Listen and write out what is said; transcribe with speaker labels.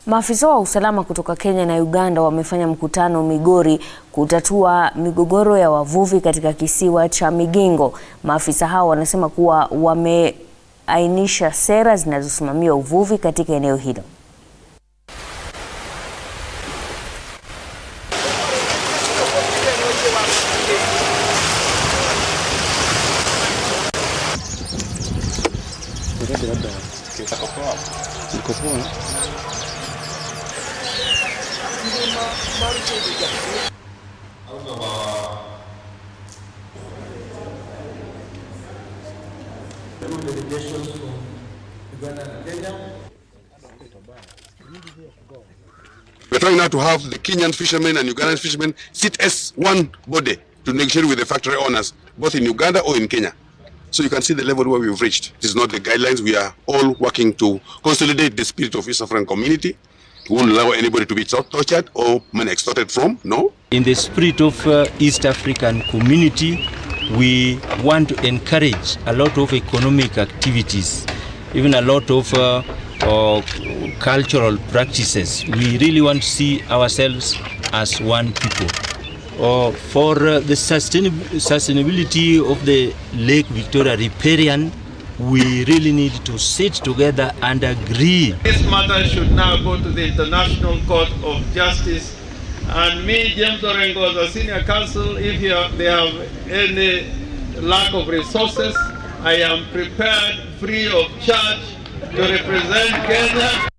Speaker 1: Maafisa wa usalama kutoka Kenya na Uganda wamefanya mkutano Migori kutatua migogoro ya wavuvi katika kisiwa cha Migingo. Maafisa hao wanasema kuwa wameainisha sera zinazosimamia uvuvi katika eneo hilo.
Speaker 2: Delegations from Uganda and Kenya.
Speaker 3: We're trying now to have the Kenyan fishermen and Ugandan fishermen sit as one body to negotiate with the factory owners, both in Uganda or in Kenya. So you can see the level where we've reached. It is not the guidelines. We are all working to consolidate the spirit of East African community. We won't allow anybody to be tortured or money extorted from, no.
Speaker 4: In the spirit of East African community, we want to encourage a lot of economic activities, even a lot of cultural practices. We really want to see ourselves as one people. For the sustainability of the Lake Victoria riparian, we really need to sit together and agree.
Speaker 5: This matter should now go to the International Court of Justice. And me, James Orengo, as a senior counsel, if they have any lack of resources, I am prepared, free of charge, to represent Kenya.